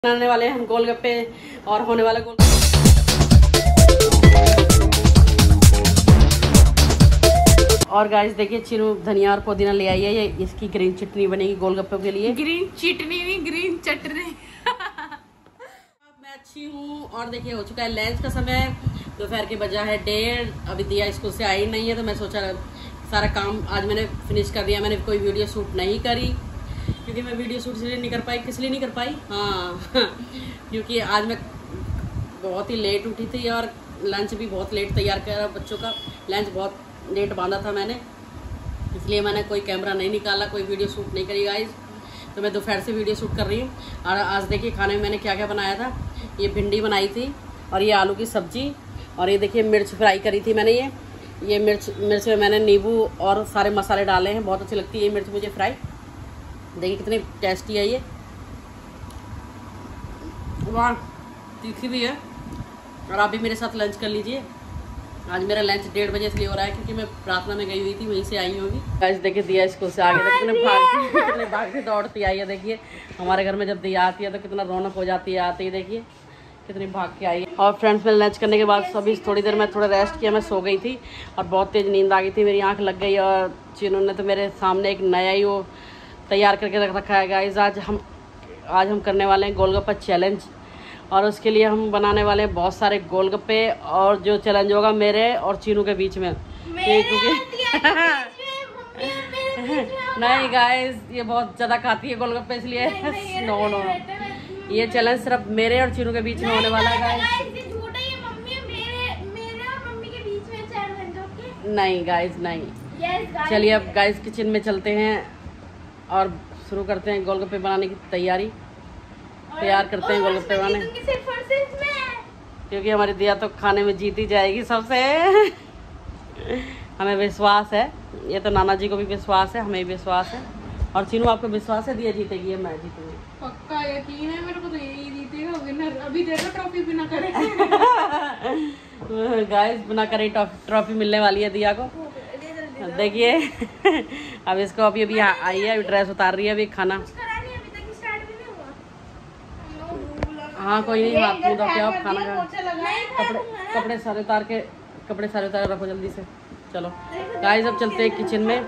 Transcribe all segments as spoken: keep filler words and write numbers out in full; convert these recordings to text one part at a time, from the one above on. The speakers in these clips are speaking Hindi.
बनाने वाले हैं हम गोलगप्पे और होने वाला गोल और गाइस देखिए चीनू धनिया और पुदीना ले आई है। ये इसकी ग्रीन चटनी बनेगी गोलगप्पों के लिए। ग्रीन चटनी नहीं ग्रीन चटनी। मैं अच्छी हूँ और देखिए हो चुका है लंच का समय। दोपहर के बजा है डेढ़। अभी दिया स्कूल से आई नहीं है तो मैं सोचा सारा काम आज मैंने फिनिश कर दिया। मैंने कोई वीडियो शूट नहीं करी क्योंकि मैं वीडियो शूट इसलिए नहीं कर पाई। किस लिए नहीं कर पाई? हाँ क्योंकि आज मैं बहुत ही लेट उठी थी और लंच भी बहुत लेट तैयार करा। बच्चों का लंच बहुत लेट बांधा था मैंने, इसलिए मैंने कोई कैमरा नहीं निकाला, कोई वीडियो शूट नहीं करी गाइस। तो मैं दोपहर से वीडियो शूट कर रही हूँ। और आज देखिए खाने में मैंने क्या क्या बनाया था। ये भिंडी बनाई थी और ये आलू की सब्जी और ये देखिए मिर्च फ्राई करी थी मैंने। ये ये मिर्च मिर्च में मैंने नींबू और सारे मसाले डाले हैं। बहुत अच्छी लगती है ये मिर्च मुझे फ्राई। देखिए कितनी टेस्टी है ये, वाह तीखी भी है। और आप भी मेरे साथ लंच कर लीजिए। आज मेरा लंच डेढ़ बजे इसलिए हो रहा है क्योंकि मैं प्रार्थना में गई हुई थी, वहीं से आई होगी। गाइस देखिए दिया स्कूल से आ गया, कितने भागती कितने भागती दौड़ती आई है। देखिए हमारे घर में जब दिया आती है तो कितना रौनक हो जाती है आती है। देखिए कितनी भाग के आई है। और फ्रेंड्स में लंच करने के बाद सभी थोड़ी देर में थोड़ा रेस्ट किया। मैं सो गई थी और बहुत तेज़ नींद आ गई थी, मेरी आँख लग गई। और चीनू ने तो मेरे सामने एक नया ही वो तैयार करके रख रखा है गाइस। आज हम आज हम करने वाले हैं गोलगप्पा चैलेंज और उसके लिए हम बनाने वाले हैं बहुत सारे गोलगप्पे। और जो चैलेंज होगा मेरे और चीनू के बीच में, क्योंकि नहीं गाइस ये बहुत ज़्यादा खाती है गोलगप्पे, इसलिए नो नो ये चैलेंज सिर्फ मेरे और चीनू के बीच में होने वाला है गाइस। नहीं गाइस नहीं। चलिए अब गाइस किचन में चलते हैं और शुरू करते हैं गोलगप्पे बनाने की तैयारी। तैयार करते हैं गोलगप्पे बनाने, क्योंकि हमारी दिया तो खाने में जीती जाएगी सबसे। हमें विश्वास है, ये तो नाना जी को भी विश्वास है, हमें भी विश्वास है। और चीनू आपको विश्वास है दिया जीतेगी? मैं जीतूंगी, पक्का यकीन है मेरे को तो यही जीतेगा विनर। अभी देखो ट्रॉफी बिना करे गाइस बिना करे ट्रॉफी मिलने वाली है दिया को। देखिए अब इसको अभी अभी आई है, अभी ड्रेस उतार रही है, अभी खाना। हाँ कोई नहीं, हाथ मुँह धो के आप खाना खा। कपड़े कपड़े सारे उतार के कपड़े सारे उतार रखो जल्दी से। चलो गाइस अब चलते हैं किचन में।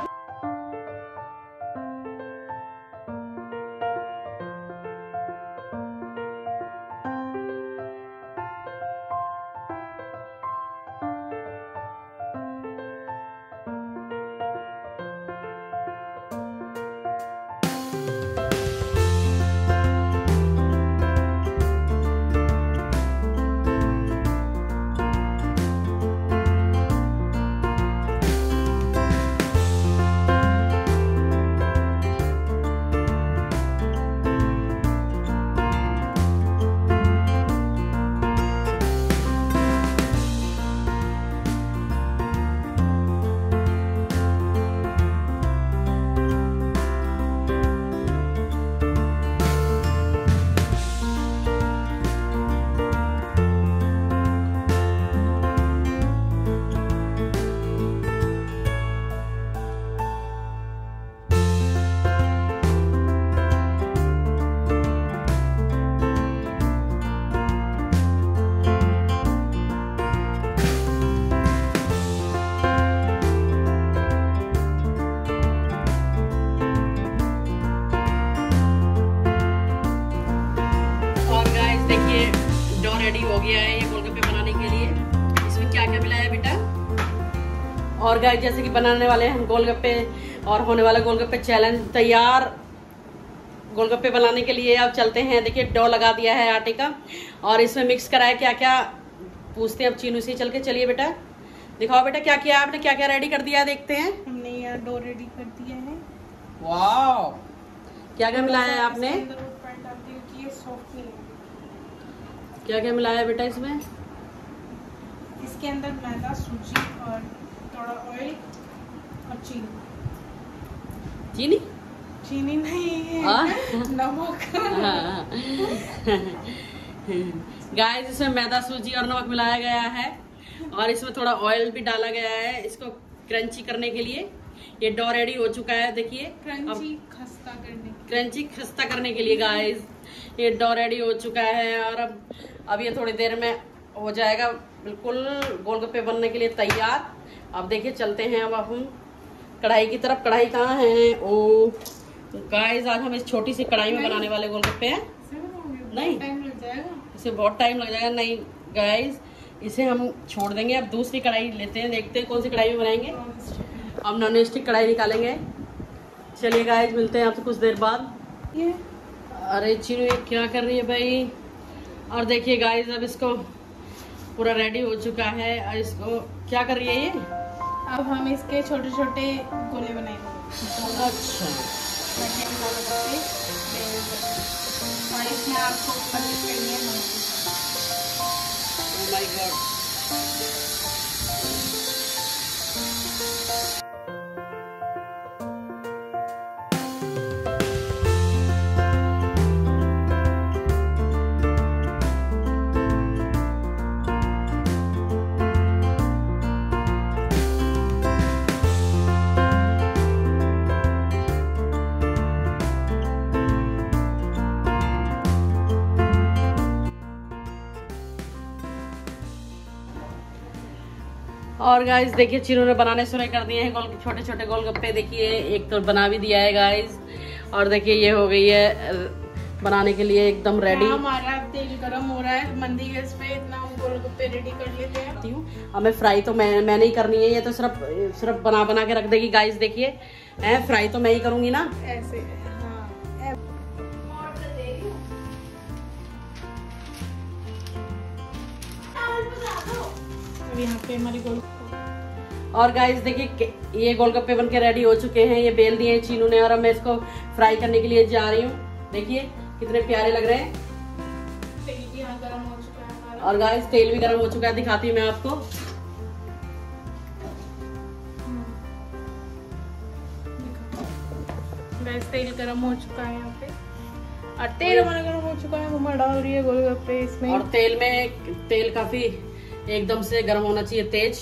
रेडी हो गया है ये गोलगप्पे बनाने के लिए। इसमें क्या क्या मिलाया है बेटा? और गाइस जैसे कि बनाने वाले हैं हम गोलगप्पे और होने वाला गोलगप्पे चैलेंज तैयार गोलगप्पे बनाने के लिए। अब चलते हैं। देखिए डो लगा दिया है आटे का और इसमें मिक्स करा है। क्या क्या पूछते हैं अब चीनू से चल के। चलिए बेटा दिखाओ बेटा क्या किया आपने, क्या क्या रेडी कर दिया देखते हैं। हमने यार डो रेडी कर दिया है। वाह क्या क्या मिलाया है आपने? क्या क्या मिलाया बेटा इसमें? इसके अंदर मैदा, सूजी और थोड़ा ऑयल और चीनी। चीनी चीनी नहीं है नमक। गाइस इसमें मैदा, सूजी और नमक मिलाया गया है और इसमें थोड़ा ऑयल भी डाला गया है इसको क्रंची करने के लिए। ये डो रेडी हो चुका है देखिए। क्रंची खस्ता करने क्रंची खस्ता करने के लिए गाइस। ये डो रेडी हो चुका है और अब अब ये थोड़ी देर में हो जाएगा बिल्कुल गोलगप्पे बनने के लिए तैयार। अब देखिए चलते हैं अब हम कढ़ाई की तरफ। कढ़ाई कहाँ है? ओ गाइस, आज हम इस छोटी सी कढ़ाई में बनाने वाले गोलगप्पे हैं। नहीं, टाइम लग जाएगा, इसे बहुत टाइम लग जाएगा। नहीं गाइस, इसे हम छोड़ देंगे। अब दूसरी कढ़ाई लेते हैं, देखते हैं कौन सी कढ़ाई में बनाएंगे। अब नॉन स्टिक कढ़ाई निकालेंगे। चलिए गाइस, मिलते हैं आपसे कुछ देर बाद। ये अरे चीनू ये क्या कर रही है भाई? और देखिए गाइस, अब इसको पूरा रेडी हो चुका है और इसको क्या कर रही है ये? अब हम इसके छोटे छोटे गोले बनाएंगे। अच्छा, और इसमें आपको पनीर करनी है नमक। Oh my god. और गाइस देखिए, चीनू ने बनाने शुरू कर दिए हैं गोल छोटे छोटे गोलगप्पे। देखिए एक तो बना भी दिया है गाइस, और देखिए ये हो गई है बनाने के लिए एकदम रेडी। हमारा तेल गरम हो रहा है मंदी गैस पे, इतना हम गोलगप्पे रेडी कर लेते हैं। हमें फ्राई तो मैं मैं नहीं करनी है, ये तो सिर्फ सिर्फ बना बना के रख देगी गाइस। देखिए है, फ्राई तो मैं ही करूंगी ना ऐसे। हाँ, अब यहाँ पे हमारी गोल। और गाइस देखिए, ये गोलगप्पे बन के रेडी हो चुके हैं। ये बेल दिए हैं चीनू ने और अब मैं इसको फ्राई करने के लिए जा रही हूँ। देखिए कितने प्यारे लग रहे हैं। तेल भी यहाँ गरम हो चुका है हमारा। और गाइस तेल भी गरम हो चुका है, दिखाती हूँ मैं आपको। गैस तेल गरम हो चुका है यहाँ पे, और तेल हमारा गरम हो चुका है। मम्मा डाल रही है गोलगप्पे इसमें। और तेल में तेल काफी एकदम से गर्म होना चाहिए, तेज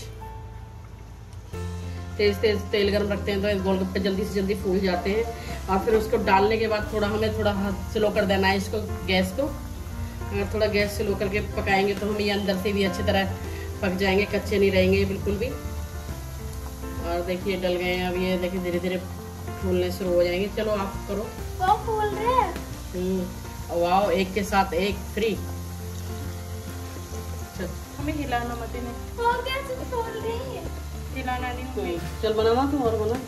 तेज तेज तेल गर्म रखते हैं तो ये गोलगप्पे जल्दी से जल्दी फूल जाते हैं। और फिर उसको डालने के बाद थोड़ा हमें थोड़ा हाथ स्लो कर देना है इसको, गैस को। अगर थोड़ा गैस स्लो करके पकाएंगे तो हम ये अंदर से भी अच्छी तरह पक जाएंगे, कच्चे नहीं रहेंगे बिल्कुल भी। और देखिए डल गए हैं अब ये, देखिए धीरे धीरे फूलने शुरू हो जाएंगे। चलो आप करो। वो फूल रहे हैं। हम्म, वाओ, एक के साथ एक फ्री। हमें हिलाना मत इन्हें। वो कैसे फूल रही है? हिलाना नहीं होगी। चल बनाना तुम और बना।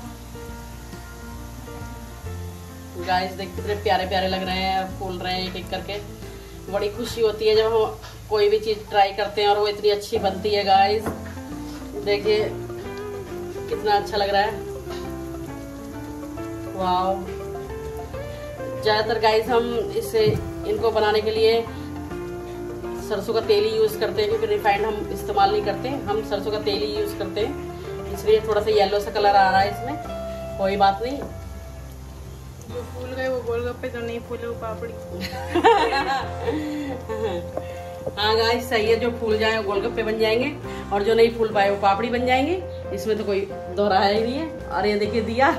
गाइस देख कितने प्यारे प्यारे लग रहे हैं, फूल रहे हैं एक एक करके। बड़ी खुशी होती है जब हम कोई भी चीज ट्राई करते हैं और वो इतनी अच्छी बनती है। गाइस देखिए कितना अच्छा लग रहा है, वाओ। ज्यादातर गाइस हम इसे इनको बनाने के लिए सरसों का तेल ही यूज करते हैं, क्योंकि रिफाइंड हम इस्तेमाल नहीं करते। हम सरसों का तेल ही यूज करते हैं, इसलिए थोड़ा सा येलो सा कलर आ रहा है इसमें। कोई बात नहीं। जो फूल गए वो गोलगप्पे, जो नहीं फूले वो पापड़ी। हाँ गाइस सही है, जो फूल जाए वो गोलगप्पे बन जाएंगे और जो नहीं फूल पाए वो पापड़ी बन जाएंगे। इसमें तो कोई दोहराया ही नहीं है। और ये देखिए दिया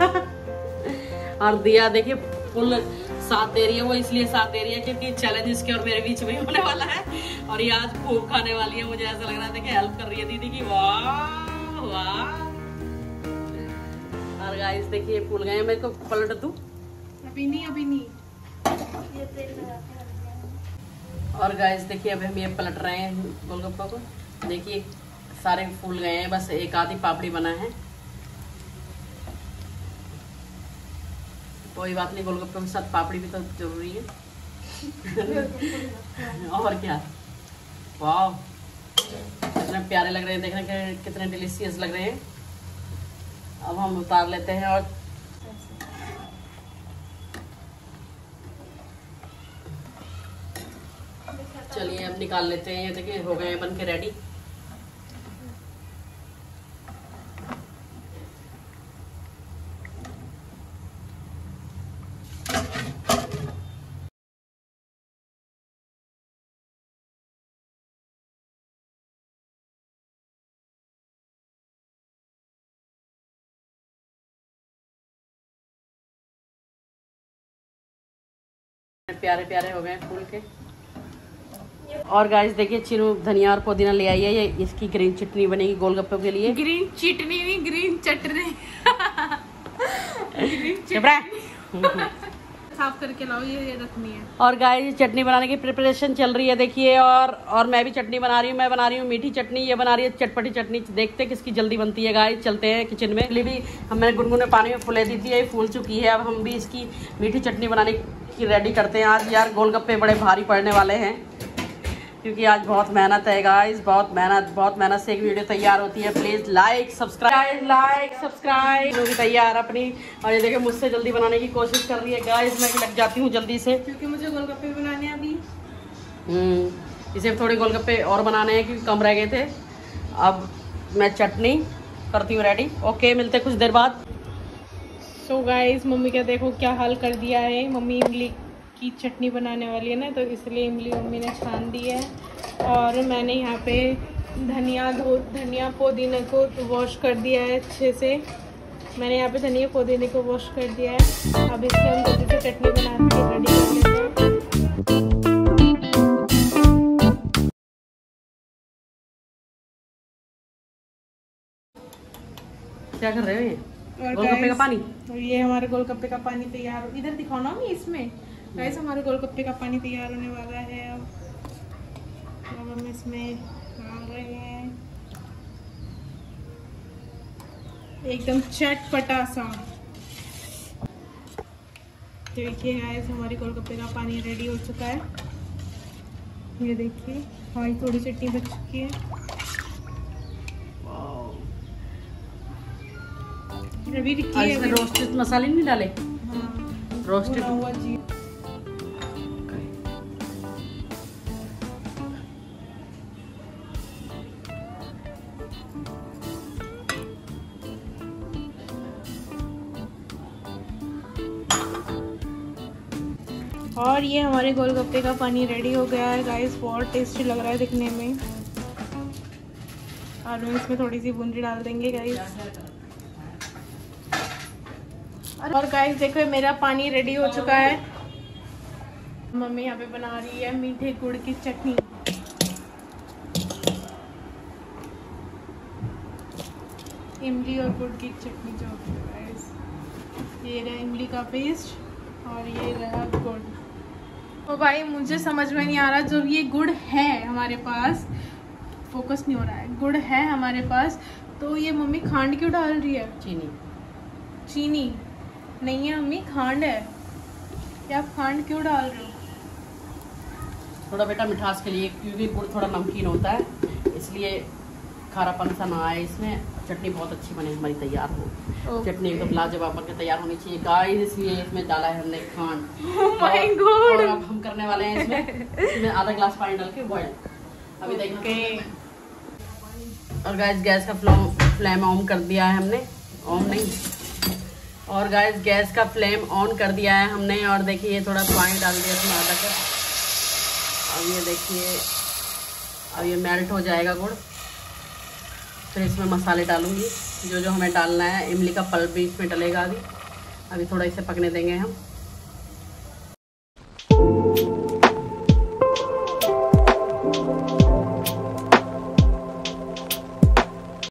और दिया देखिए फुल साथ दे रही है। वो इसलिए साथ दे रही है क्योंकि चैलेंज इसके और मेरे बीच में होने वाला है और ये आज खूब खाने वाली है। मुझे ऐसा लग रहा है देखिए हेल्प कर रही है दीदी की। वाह वाह। और गाइस देखिए फूल गए, मेरे को पलट दूं? अभी नहीं, अभी नहीं। और गाइस देखिए अब हम ये पलट रहे हैं गोलगप्पा को। देखिए सारे फूल गए हैं, बस एक आधी पापड़ी बना है। कोई बात नहीं, गोलगप्पे के साथ पापड़ी भी तो जरूरी है। और क्या, वाह कितने प्यारे लग रहे हैं, देखने के कितने डिलीशियस लग रहे हैं। अब हम उतार लेते हैं और चलिए अब निकाल लेते हैं। ये देखिए हो गए बन के रेडी। प्यारे प्यारे हो गए फूल के। और गाइस देखिए चिरू धनिया और पुदीना ले आई है, ये इसकी ग्रीन चटनी बनेगी गोलगप्पे के लिए। ग्रीन चटनी नहीं, ग्रीन चटनी। साफ करके लाओ, ये ये रखनी है। और गाइस चटनी बनाने की प्रिपरेशन चल रही है देखिए, और और मैं भी चटनी बना रही हूँ। मैं बना रही हूँ मीठी चटनी, ये बना रही है चटपटी चटनी। देखते हैं किसकी जल्दी बनती है गाइस। चलते हैं किचन में। भी हम मैंने गुनगुने पानी में फुले दी थी, ये फूल चुकी है। अब हम भी इसकी मीठी चटनी बनाने की रेडी करते हैं। आज यार गोलगप्पे बड़े भारी पड़ने वाले हैं, क्योंकि आज बहुत मेहनत है गाइस, बहुत मेहनत बहुत मेहनत से एक वीडियो तैयार होती है। Please like subscribe like subscribe भी तैयार अपनी। और ये देखिए मुझसे जल्दी बनाने की कोशिश कर रही है गाइस, मैं भी लग जाती हूँ जल्दी से, क्योंकि मुझे गोलगप्पे बनाने हैं अभी। हम्म इसे थोड़े गोलगप्पे और बनाने हैं क्योंकि कम रह गए थे। अब मैं चटनी करती हूँ रेडी। ओके मिलते कुछ देर बाद। सो गाइस मम्मी का देखो क्या हाल कर दिया है। मम्मी इमली की चटनी बनाने वाली है ना, तो इसलिए इमली मम्मी ने छान दी है। और मैंने यहाँ पे धनिया धो धनिया पुदीने को वॉश कर दिया है अच्छे से। मैंने यहाँ पे धनिया पुदीने को वॉश कर दिया है। अब इससे हम जल्दी से चटनी बना के रेडी कर लेते हैं। क्या कर रहे हो ये? गोलगप्पे का पानी। ये हमारे गोलगप्पे का पानी तैयार हो, इधर दिखाओ ना मैं इसमें। गाइस हमारे गोलगप्पे का पानी तैयार होने वाला है। अब अब हम इसमें डाल रहे हैं एकदम चटपटा सा। देखिए गाइस हमारी गोलगप्पे का पानी रेडी हो चुका है। ये देखिए हमारी थोड़ी चटनी बच चुकी है। अभी इसमें रोस्टेड मसाले नहीं डाले? हाँ रोस्टेड हुआ जी। और ये हमारे गोलगप्पे का पानी रेडी हो गया है गाइस। बहुत टेस्टी लग रहा है दिखने में। और हम इसमें थोड़ी सी बूंदी डाल देंगे गाइस। और गाइस देखो मेरा पानी रेडी हो चुका है। मम्मी यहाँ पे बना रही है मीठे गुड़ की चटनी। इमली और गुड़ की चटनी जो होती है गाइस। ये रहा इमली का पेस्ट और ये रहा गुड़। तो भाई मुझे समझ में नहीं आ रहा, जब ये गुड़ है हमारे पास, फोकस नहीं हो रहा है, गुड़ है हमारे पास, तो ये मम्मी खांड क्यों डाल रही है? चीनी चीनी नहीं है मम्मी, खांड है। क्या आप खांड क्यों डाल रहे हो? थोड़ा बेटा मिठास के लिए, क्योंकि गुड़ थोड़ा नमकीन होता है, इसलिए खारापन सा ना आए इसमें। चटनी बहुत अच्छी बने हमारी तैयार हो। okay. चटनी एकदम लाजवाब बनकर तैयार होनी चाहिए गाइस, इसलिए इसमें डाला है हमने खांड। oh my God. और अब हम करने वाले हैं इसमें इसमें आधा ग्लास पानी डाल के बॉयल। अभी देखिए। और गाइस गैस का फ्लेम फ्लेम ऑन कर दिया है हमने, ऑन नहीं और गाइस गैस का फ्लेम ऑन कर दिया है हमने। और देखिए ये थोड़ा पानी डाल दिया इसमें आधा कप। अब ये देखिए अब ये मेल्ट हो जाएगा गुड़। फिर इसमें मसाले डालूंगी जो जो हमें डालना है। इमली का पल्प भी इसमें डलेगा अभी। अभी थोड़ा इसे पकने देंगे हम।